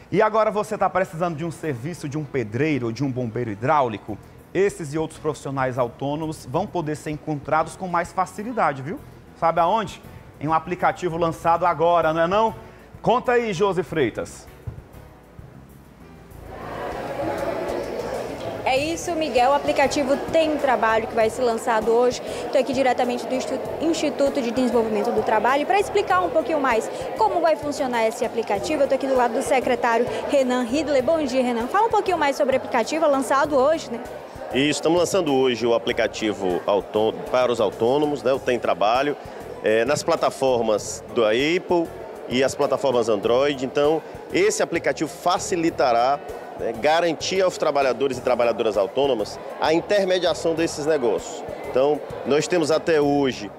E agora você está precisando de um serviço de um pedreiro ou de um bombeiro hidráulico? Esses e outros profissionais autônomos vão poder ser encontrados com mais facilidade, viu? Sabe aonde? Em um aplicativo lançado agora, não é não? Conta aí, Josi Freitas. É isso, Miguel. O aplicativo Tem Trabalho, que vai ser lançado hoje. Estou aqui diretamente do Instituto de Desenvolvimento do Trabalho para explicar um pouquinho mais como vai funcionar esse aplicativo. Eu estou aqui do lado do secretário Renan Ridley. Bom dia, Renan. Fala um pouquinho mais sobre o aplicativo lançado hoje, né? Isso, estamos lançando hoje o aplicativo para os autônomos, né, o Tem Trabalho, nas plataformas da Apple e as plataformas Android. Então, esse aplicativo facilitará garantir aos trabalhadores e trabalhadoras autônomas a intermediação desses negócios. Então, nós temos até hoje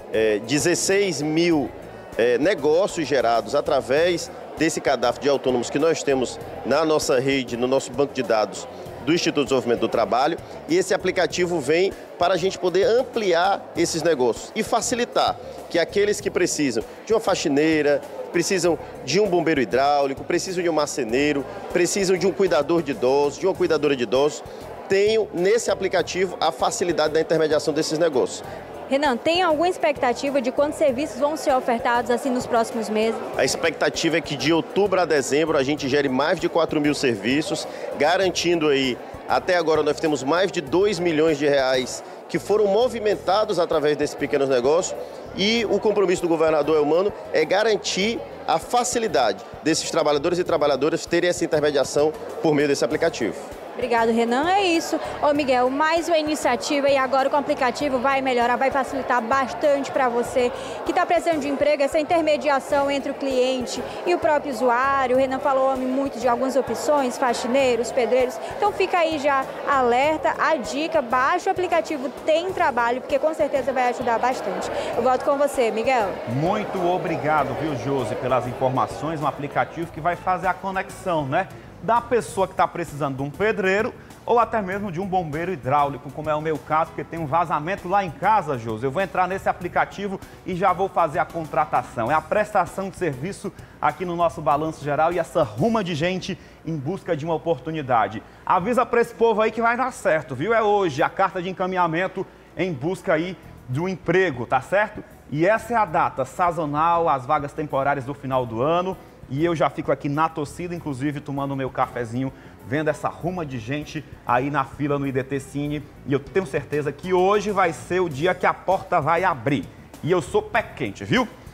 16 mil negócios gerados através desse cadastro de autônomos que nós temos na nossa rede, no nosso banco de dados do Instituto de Desenvolvimento do Trabalho, e esse aplicativo vem para a gente poder ampliar esses negócios e facilitar que aqueles que precisam de uma faxineira, precisam de um bombeiro hidráulico, precisam de um marceneiro, precisam de um cuidador de idosos, de uma cuidadora de idosos, tenham nesse aplicativo a facilidade da intermediação desses negócios. Renan, tem alguma expectativa de quantos serviços vão ser ofertados assim nos próximos meses? A expectativa é que de outubro a dezembro a gente gere mais de 4 mil serviços, garantindo aí, até agora nós temos mais de 2 milhões de reais que foram movimentados através desses pequenos negócios, e o compromisso do governador Elmano é garantir a facilidade desses trabalhadores e trabalhadoras terem essa intermediação por meio desse aplicativo. Obrigado, Renan. É isso. Ô, Miguel, mais uma iniciativa e agora com o aplicativo vai melhorar, vai facilitar bastante para você que está precisando de emprego, essa intermediação entre o cliente e o próprio usuário. O Renan falou muito de algumas opções, faxineiros, pedreiros. Então fica aí já alerta, a dica, baixa o aplicativo Tem Trabalho, porque com certeza vai ajudar bastante. Eu volto com você, Miguel. Muito obrigado, viu, Josi, pelas informações. Um aplicativo que vai fazer a conexão, né, da pessoa que está precisando de um pedreiro ou até mesmo de um bombeiro hidráulico, como é o meu caso, porque tem um vazamento lá em casa, Josi. Eu vou entrar nesse aplicativo e já vou fazer a contratação. É a prestação de serviço aqui no nosso balanço geral e essa ruma de gente em busca de uma oportunidade. Avisa para esse povo aí que vai dar certo, viu? É hoje a carta de encaminhamento em busca aí do emprego, tá certo? E essa é a data sazonal, as vagas temporárias do final do ano. E eu já fico aqui na torcida, inclusive tomando o meu cafezinho, vendo essa ruma de gente aí na fila no IDT Cine. E eu tenho certeza que hoje vai ser o dia que a porta vai abrir. E eu sou pé quente, viu?